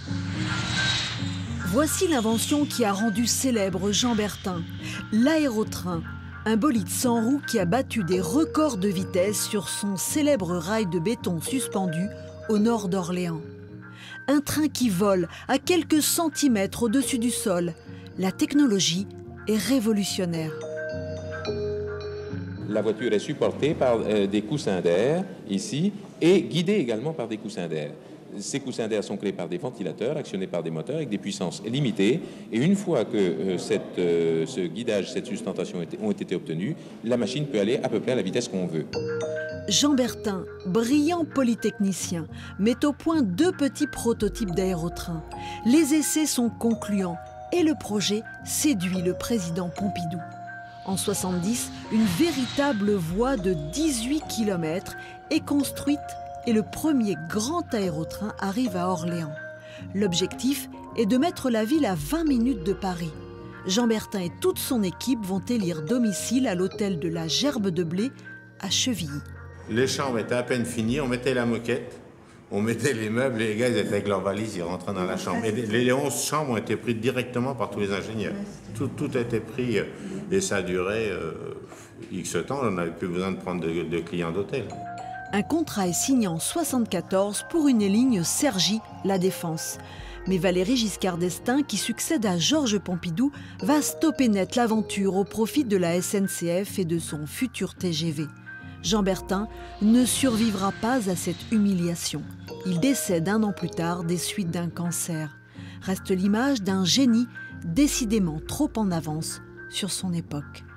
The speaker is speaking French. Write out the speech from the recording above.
Voici l'invention qui a rendu célèbre Jean Bertin, l'aérotrain, un bolide sans roue qui a battu des records de vitesse sur son célèbre rail de béton suspendu au nord d'Orléans. Un train qui vole à quelques centimètres au-dessus du sol. La technologie est révolutionnaire. La voiture est supportée par des coussins d'air ici et guidée également par des coussins d'air. Ces coussins d'air sont créés par des ventilateurs actionnés par des moteurs avec des puissances limitées. Et une fois que ce guidage, cette sustentation ont été obtenus, la machine peut aller à peu près à la vitesse qu'on veut. Jean Bertin, brillant polytechnicien, met au point 2 petits prototypes d'aérotrains. Les essais sont concluants et le projet séduit le président Pompidou. En 70, une véritable voie de 18 km est construite et le premier grand aérotrain arrive à Orléans. L'objectif est de mettre la ville à 20 minutes de Paris. Jean Bertin et toute son équipe vont élire domicile à l'hôtel de la Gerbe de Blé à Chevilly. Les chambres étaient à peine finies, on mettait la moquette, on mettait les meubles et les gars ils étaient avec leurs valises, ils rentraient dans la chambre. Et les 11 chambres ont été prises directement par tous les ingénieurs. Tout a été pris et ça a duré X temps, on n'avait plus besoin de prendre de clients d'hôtel. Un contrat est signé en 1974 pour une ligne Cergy-La Défense. Mais Valéry Giscard d'Estaing, qui succède à Georges Pompidou, va stopper net l'aventure au profit de la SNCF et de son futur TGV. Jean Bertin ne survivra pas à cette humiliation. Il décède 1 an plus tard des suites d'un cancer. Reste l'image d'un génie décidément trop en avance sur son époque.